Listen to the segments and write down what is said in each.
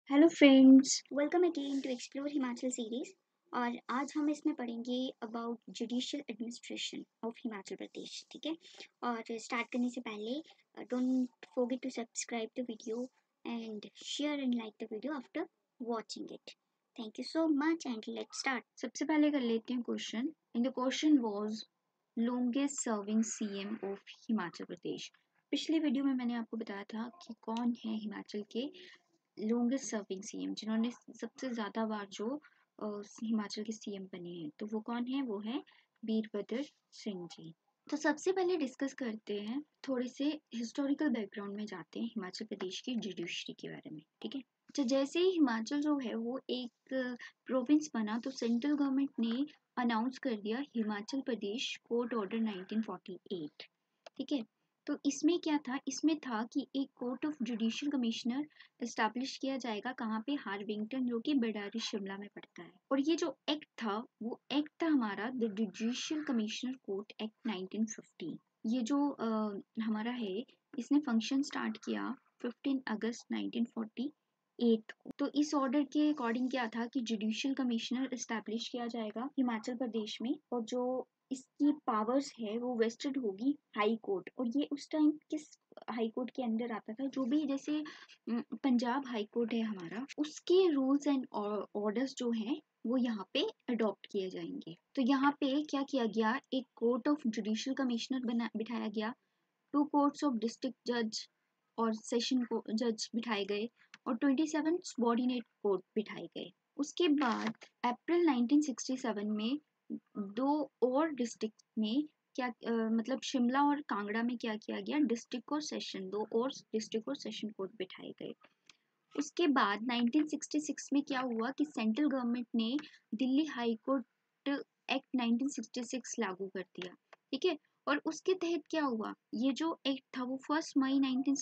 Hello friends, welcome again to explore Himachal series. और आज हम इसमें पढ़ेंगे about judicial administration of Himachal Pradesh. ठीक है। और स्टार्ट करने से पहले don't forget to subscribe the video and share and like the video after watching it. Thank you so much and let's start. सबसे पहले कर लेते हैं question. In the question was longest serving CM of Himachal Pradesh. पिछले video में मैंने आपको बताया था कि कौन है हिमाचल के लॉन्गेस्ट सर्विंग सीएम, जिन्होंने सबसे ज़्यादा बार जो हिमाचल के सीएम बने हैं, तो वो कौन है? वो है वीरभद्र सिंह जी। तो सबसे पहले डिस्कस करते हैं, थोड़े से हिस्टोरिकल बैकग्राउंड में जाते हैं हिमाचल प्रदेश की जुडिशरी के बारे में। ठीक है। तो जैसे ही हिमाचल जो है वो एक प्रोविंस बना, तो सेंट्रल गवर्नमेंट ने अनाउंस कर दिया हिमाचल प्रदेश कोर्ट ऑर्डर 1948। ठीक है। तो इसमें क्या था? इसमें था कि एक court of judicial commissioner establish किया जाएगा। कहाँ पे? हार्विंगटन, जो कि बिडारी शिमला में पड़ता है। और ये जो एक्ट था, वो एक्ट था हमारा the judicial commissioner court act 1950। ये जो हमारा है, इसने फंक्शन स्टार्ट किया 15 अगस्त 1948 को। तो इस ऑर्डर के अकॉर्डिंग क्या था कि जुडिशियल कमिश्नर एस्टैब्लिश किया जाएगा हिमाचल प्रदेश में, और जो इसकी पावर्स है वो वेस्टेड होगी हाई कोर्ट। और ये उस टाइम किस हाई कोर्ट के अंडर आता था? जो भी जैसे पंजाब हाई कोर्ट है हमारा, उसके रूल्स एंड ऑर्डर्स जो हैं वो यहाँ पे अडॉप्ट किए जाएंगे। तो यहाँ पे क्या किया गया? एक कोर्ट ऑफ जुडिशियल कमिश्नर बिठाया गया, 2 कोर्ट्स ऑफ डिस्ट्रिक्ट जज और सेशन जज बिठाए गए, और 27 सबॉर्डिनेट कोर्ट बिठाए गए। उसके बाद अप्रैल 1967 में 2 और डिस्ट्रिक्ट में क्या मतलब शिमला और कांगड़ा में क्या किया गया? डिस्ट्रिक्ट और सेशन, 2 और डिस्ट्रिक्ट और सेशन कोर्ट बिठाए गए। उसके बाद 1966 में क्या हुआ कि सेंट्रल गवर्नमेंट ने दिल्ली हाई कोर्ट एक्ट 1966 लागू कर दिया। ठीक है। और उसके तहत क्या हुआ? ये जो एक्ट था वो 1 मई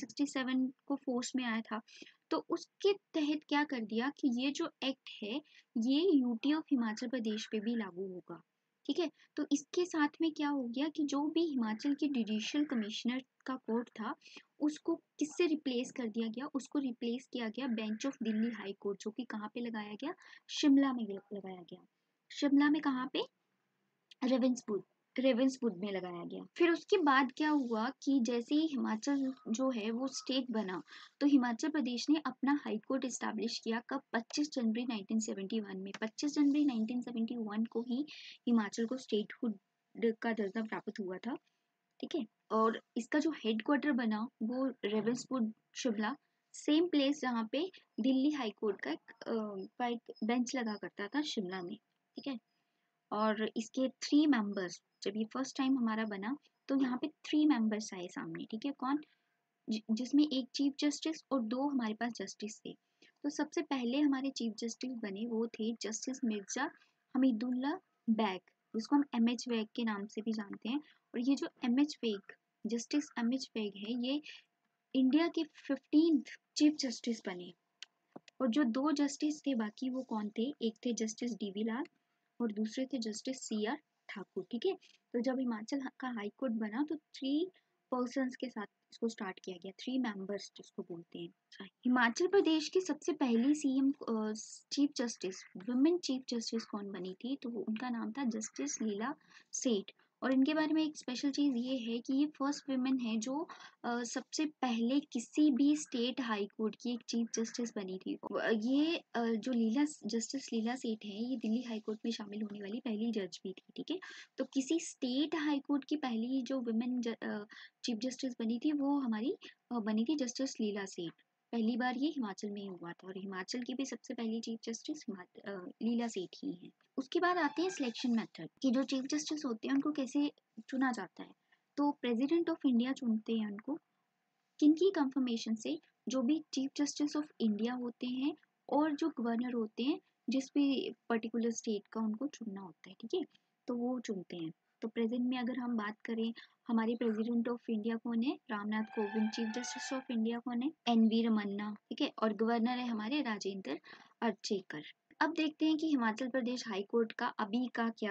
1967 को फोर्स में आया था। तो उसके तहत क्या कर दिया कि ये जो एक्ट है ये यूटी ऑफ हिमाचल प्रदेश पे भी लागू होगा। ठीक है। तो इसके साथ में क्या हो गया कि जो भी हिमाचल की जुडिशियल कमिश्नर का कोर्ट था, उसको किससे रिप्लेस कर दिया गया? उसको रिप्लेस किया गया bench of Delhi high court, जो कि कहाँ पे लगाया गया? शिमला में लगाया गया। शिमला में कहाँ पे? रेवेंसवुड रेवेंसवुड में लगाया गया। फिर उसके बाद क्या हुआ कि जैसे ही हिमाचल जो है वो स्टेट बना, तो हिमाचल प्रदेश ने अपना हाई कोर्ट इस्टेब्लिश किया। कब? 25 जनवरी 1971 में। 25 जनवरी 1971 को ही हिमाचल को स्टेटहुड का दर्जा प्राप्त हुआ था। ठीक है। और इसका जो हेड क्वार्टर बना वो रेवेंसवुड शिमला, सेम प्लेस जहाँ पे दिल्ली हाई कोर्ट का एक बेंच लगा करता था शिमला में। ठीक है। और इसके 3 मेंबर्स, जब ये फर्स्ट टाइम हमारा बना, तो यहाँ पे 3 मेंबर्स आए सामने। ठीक है। कौन? जिसमें एक चीफ जस्टिस और 2 हमारे पास जस्टिस थे। तो सबसे पहले हमारे चीफ जस्टिस बने वो थे जस्टिस मिर्जा हमीदुल्ला बैग, जिसको हम एम एच बैग के नाम से भी जानते हैं। और ये जो M H Beg, justice M H Beg है, ये इंडिया के 15th चीफ जस्टिस बने। और जो 2 जस्टिस थे बाकी, वो कौन थे? एक थे जस्टिस डीवी लाल और दूसरे थे जस्टिस सी आर ठाकुर। ठीक है। तो जब हिमाचल का हाई कोर्ट बना, तो 3 पर्सन्स के साथ इसको स्टार्ट किया गया, 3 मेंबर्स जिसको बोलते हैं। हिमाचल प्रदेश की सबसे पहली CM chief justice, women chief justice कौन बनी थी? तो उनका नाम था जस्टिस लीला सेठ। और इनके बारे में एक स्पेशल चीज़ ये है कि ये फर्स्ट वुमेन है जो सबसे पहले किसी भी स्टेट हाई कोर्ट की एक चीफ जस्टिस बनी थी। ये जो जस्टिस लीला सेठ है, ये दिल्ली हाई कोर्ट में शामिल होने वाली पहली जज भी थी। ठीक है। तो किसी स्टेट हाई कोर्ट की पहली जो वुमेन चीफ जस्टिस बनी थी, वो हमारी बनी थी जस्टिस लीला सेठ। पहली बार ये हिमाचल में ही हुआ था, और हिमाचल की भी सबसे पहली चीफ जस्टिस लीला सेठ ही है। उसके बाद आते हैं सिलेक्शन मेथड कि जो चीफ जस्टिस होते हैं उनको कैसे चुना जाता है। तो प्रेसिडेंट ऑफ इंडिया चुनते हैं उनको। किनकी कंफर्मेशन से? जो भी चीफ जस्टिस ऑफ इंडिया होते हैं और जो गवर्नर होते हैं, जिस भी पर्टिकुलर स्टेट का उनको चुनना होता है। ठीक है। तो वो चुनते हैं। तो प्रेजेंट में अगर हम बात करें, हमारे प्रेसिडेंट ऑफ इंडिया कौन है? Ramnath Kovind. Chief justice of India कौन है? N V Ramana. ठीक है। और गवर्नर है हमारे राजेंद्र अर्चेकर। अब देखते हैं कि हिमाचल प्रदेश हाई कोर्ट का अभी का क्या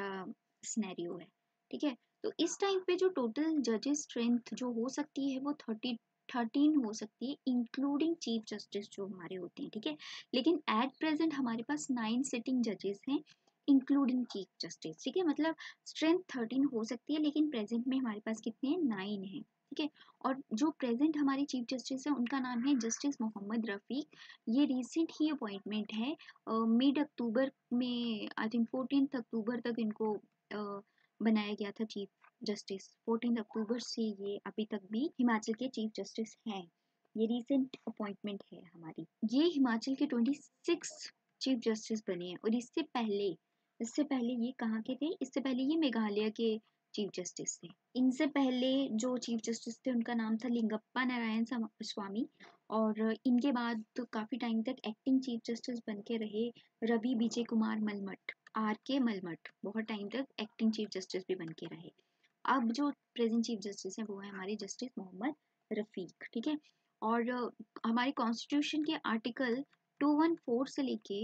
सिनेरियो है। ठीक है। तो इस टाइम पे जो टोटल जजेस स्ट्रेंथ जो हो सकती है वो 13 हो सकती है इंक्लूडिंग चीफ जस्टिस जो हमारे होते हैं, ठीक है। लेकिन एट प्रेजेंट हमारे पास 9 सिटिंग जजेस हैं इंक्लूडिंग चीफ जस्टिस, ठीक है। मतलब स्ट्रेंथ 13 हो सकती है लेकिन प्रेजेंट में हमारे पास कितने हैं, 9 हैं, ठीक है। और जो प्रेजेंट हमारे चीफ जस्टिस है उनका नाम है जस्टिस मोहम्मद रफ़ीक। ये रिसेंट ही अपॉइंटमेंट है, मिड अक्टूबर में, आई थिंक 14 अक्टूबर तक इनको बनाया गया था चीफ जस्टिस। 14 अक्टूबर से ये अभी तक भी हिमाचल के चीफ जस्टिस हैं। ये रिसेंट अपॉइंटमेंट है हमारी। ये हिमाचल के 26 चीफ जस्टिस बने हैं। और इससे पहले ये कहाँ के थे, इससे पहले ये मेघालय के चीफ जस्टिस थे। इनसे पहले जो चीफ जस्टिस थे उनका नाम था लिंगप्पा नारायण स्वामी। और इनके बाद तो काफी टाइम तक एक्टिंग चीफ जस्टिस बन के रहे रवि विजय कुमार मलमट, RK मलमट, बहुत टाइम तक एक्टिंग चीफ जस्टिस भी बन के रहे। अब जो प्रेजेंट चीफ जस्टिस है वो है हमारे जस्टिस मोहम्मद रफीक, ठीक है। और हमारे कॉन्स्टिट्यूशन के आर्टिकल 214 से लेके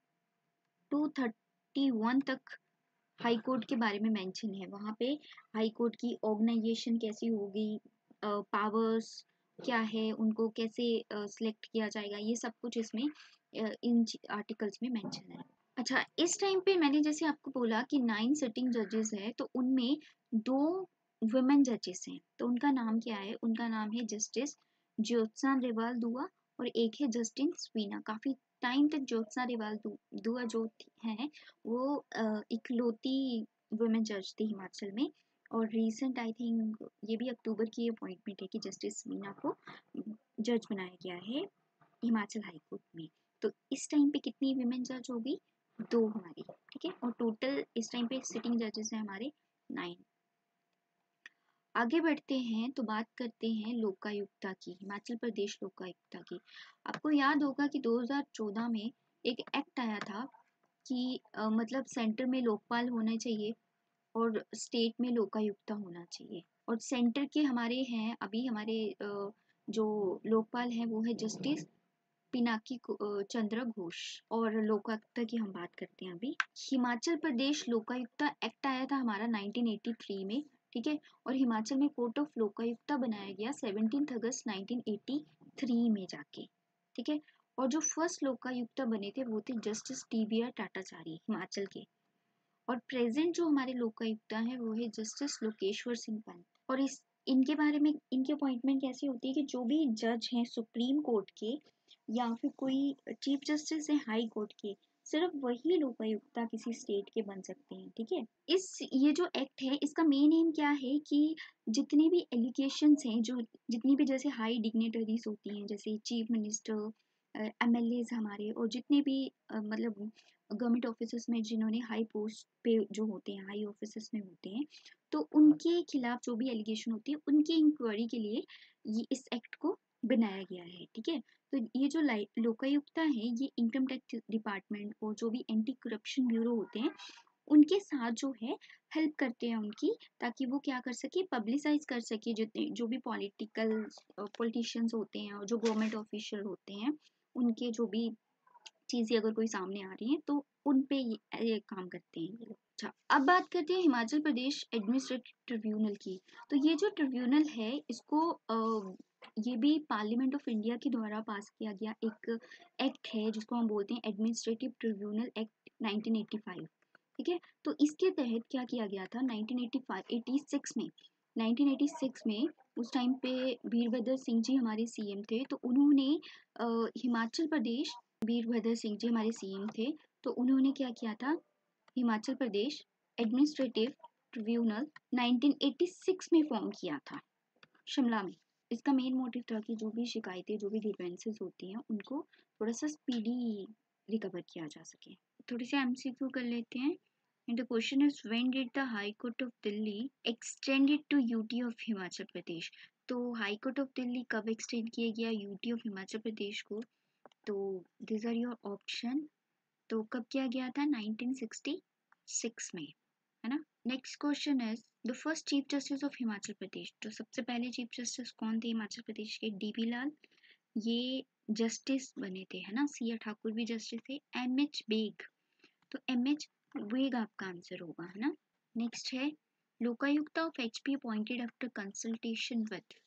231 तक हाई कोर्ट के बारे में मेंशन है। वहाँ पे हाई कोर्ट की ऑर्गेनाइजेशन कैसी होगी, पावर्स क्या है, उनको कैसे सिलेक्ट किया जाएगा, ये सब कुछ इसमें इन आर्टिकल्स में मेंशन है। अच्छा, इस टाइम पे मैंने जैसे आपको बोला कि 9 सिटिंग जजेस है, तो उनमें 2 वुमेन जजेस हैं। तो उनका नाम क्या है, उनका नाम है जस्टिस ज्योत्सना रेवाल दुआ और एक है जस्टिन स्वीना। काफी टाइम तक ज्योत्सना रेवाल दुआ जो है वो इकलौती वुमेन जज थी हिमाचल में। और रिसेंट आई थिंक ये भी अक्टूबर की अपॉइंटमेंट है कि जस्टिस स्वीना को जज बनाया गया है हिमाचल हाई कोर्ट में। तो इस टाइम पे कितनी विमेन जज होगी, 2 हमारी, ठीक है। और टोटल इस टाइम पे सिटिंग जजेस हैं हमारे 9। आगे बढ़ते हैं तो बात करते हैं लोकायुक्ता की, हिमाचल प्रदेश लोकायुक्ता की। आपको याद होगा कि 2014 में एक एक्ट आया था कि मतलब सेंटर में लोकपाल होना चाहिए और स्टेट में लोकायुक्ता होना चाहिए। और सेंटर के हमारे हैं अभी हमारे जो लोकपाल हैं वो है जस्टिस पिनाकी चंद्र घोष। और लोकायुक्ता की हम बात करते हैं अभी। हिमाचल प्रदेश लोकायुक्ता एक्ट आया था हमारा 1983 में, ठीक है। और हिमाचल में कोर्ट ऑफ लोकायुक्ता बनाया गया 17 अगस्त 1983 में जाके, ठीक है। और जो फर्स्ट लोकायुक्ता बने थे वो थे जस्टिस TVR टाटाचारी हिमाचल के। और प्रेजेंट जो हमारे लोकायुक्ता है वो है जस्टिस लोकेश्वर सिंह पंत। और इनके बारे में, इनकी अपॉइंटमेंट कैसी होती है कि जो भी जज हैं सुप्रीम कोर्ट के या फिर कोई चीफ जस्टिस है हाई कोर्ट के, सिर्फ वही लोकायुक्ता किसी स्टेट के बन सकते हैं, ठीक है। ये जो एक्ट है इसका मेन एम क्या है कि जितने भी एलिगेशंस हैं, जो जितनी भी जैसे हाई डिग्नेटरीज होती हैं जैसे चीफ मिनिस्टर, MLAs हमारे, और जितने भी मतलब गवर्नमेंट ऑफिस में जिन्होंने हाई पोस्ट पे जो होते हैं, हाई ऑफिस में होते हैं, तो उनके खिलाफ जो भी एलिगेशन होती है उनकी इंक्वायरी के लिए ये इस एक्ट को बनाया गया है, ठीक है। तो ये जो लोकायुक्ता है ये इनकम टैक्स डिपार्टमेंट और जो भी एंटी करप्शन ब्यूरो होते हैं उनके साथ जो है हेल्प करते हैं उनकी, ताकि वो क्या कर सके, पब्लिसाइज कर सके जितने जो भी पॉलिटिशियंस होते हैं और जो गवर्नमेंट ऑफिशियल होते हैं, उनके जो भी चीज़ें अगर कोई सामने आ रही हैं तो उन पे ये काम करते हैं ये लोग। अच्छा, अब बात करते हैं हिमाचल प्रदेश एडमिनिस्ट्रेटिव ट्रिब्यूनल की। तो ये जो ट्रिब्यूनल है इसको ये भी पार्लियामेंट ऑफ इंडिया के द्वारा पास किया गया एक एक्ट है जिसको हम बोलते हैं एडमिनिस्ट्रेटिव ट्रिब्यूनल एक्ट 1985, ठीक है। तो इसके तहत क्या किया गया था 1986 में उस टाइम पे वीरभद्र सिंह जी हमारे CM थे, तो उन्होंने हिमाचल प्रदेश, वीरभद्र सिंह जी हमारे CM थे, तो उन्होंने क्या किया था, हिमाचल प्रदेश एडमिनिस्ट्रेटिव ट्रिब्यूनल 1986 में फॉर्म किया था शिमला में। इसका मेन मोटिव था कि जो भी शिकायतें, जो भी ग्रीवेंसेस होती हैं उनको थोड़ा सा स्पीडी रिकवर किया जा सके। थोड़ी सी MCQ कर लेते हैं। And the question is, when did the High Court of Delhi extend it to UT of Himachal Pradesh? तो हाई कोर्ट ऑफ दिल्ली कब एक्सटेंड किया गया UT ऑफ हिमाचल प्रदेश को? तो दिस आर योर ऑप्शन। तो कब किया गया था 1966 में, है ना। Next question is the first chief justice of Himachal Pradesh. तो सबसे पहले चीफ जस्टिस कौन थे हिमाचल प्रदेश के? DP लाल, ये जस्टिस बने थे, है ना। CA ठाकुर भी जस्टिस थे। MH बेग, तो MH बेग आपका आंसर होगा, है ना। नेक्स्ट है Lokayukta of HP appointed after consultation with.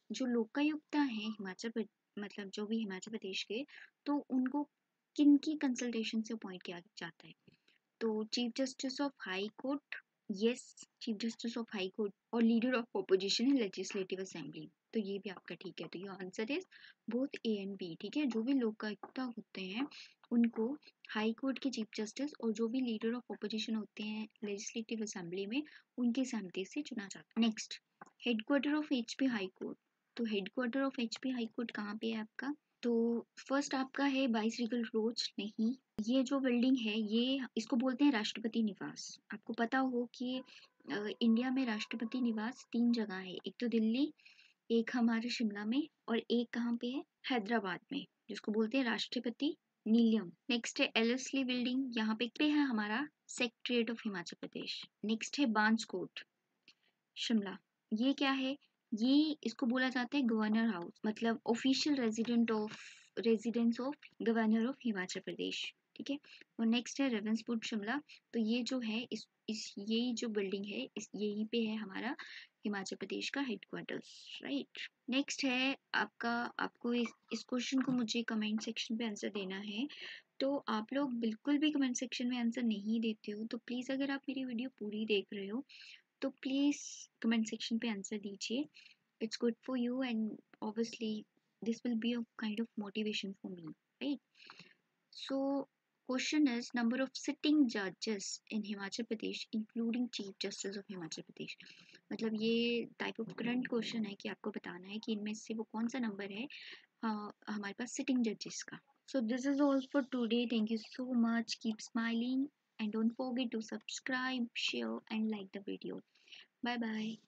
जो लोकायुक्ता हैं मतलब जो भी हिमाचल प्रदेश के, तो उनको किन की कंसल्टेशन से अपॉइंट किया जाता है? तो chief justice of high court, yes, chief justice of high court और leader of opposition in legislative assembly. तो ये भी आपका ठीक है। तो your answer is both A and B. ठीक है, जो भी लोकायुक्ता होते हैं उनको हाई कोर्ट के चीफ जस्टिस और जो भी लीडर ऑफ ऑपोजिशन होते हैं लेजिस्लेटिव असेंबली में, उनकी सहमति से चुना जाता है। Next, headquarter of HP high court. तो headquarter of HP high court कहाँ पे है आपका? तो फर्स्ट आपका है बाईसरीगल रोज, नहीं, ये जो बिल्डिंग है ये इसको बोलते हैं राष्ट्रपति निवास। आपको पता हो कि इंडिया में राष्ट्रपति निवास 3 जगह है, एक तो दिल्ली, एक हमारे शिमला में और एक कहाँ पे है, हैदराबाद में, जिसको बोलते हैं राष्ट्रपति नीलम। नेक्स्ट है एलएसली बिल्डिंग, यहाँ पे है हमारा secretariat of Himachal Pradesh. Next है बांस कोट, शिमला। ये क्या है? ये इसको बोला जाता है गवर्नर हाउस, मतलब official residence of governor of Himachal Pradesh. ठीक है, और नेक्स्ट है रेवंसपुर शिमला। तो ये जो है इस यही जो बिल्डिंग है इस यहीं पे है हमारा हिमाचल प्रदेश का हेडक्वार्टर्स, राइट। नेक्स्ट है आपका, आपको इस क्वेश्चन को मुझे कमेंट सेक्शन पे आंसर देना है। तो आप लोग बिल्कुल भी कमेंट सेक्शन में आंसर नहीं देते हो, तो प्लीज़ अगर आप मेरी वीडियो पूरी देख रहे हो तो प्लीज़ कमेंट सेक्शन पे आंसर दीजिए। It's good for you and obviously this will be a kind of motivation for me, right. So question is number of sitting जजेस in Himachal Pradesh including chief justice of Himachal Pradesh. मतलब ये type of current question है कि आपको बताना है कि इनमें से वो कौन सा नंबर है हमारे पास सिटिंग जजेस का। So this is all for today. Thank you so much. Keep smiling and don't forget to subscribe, share and like the video. Bye bye.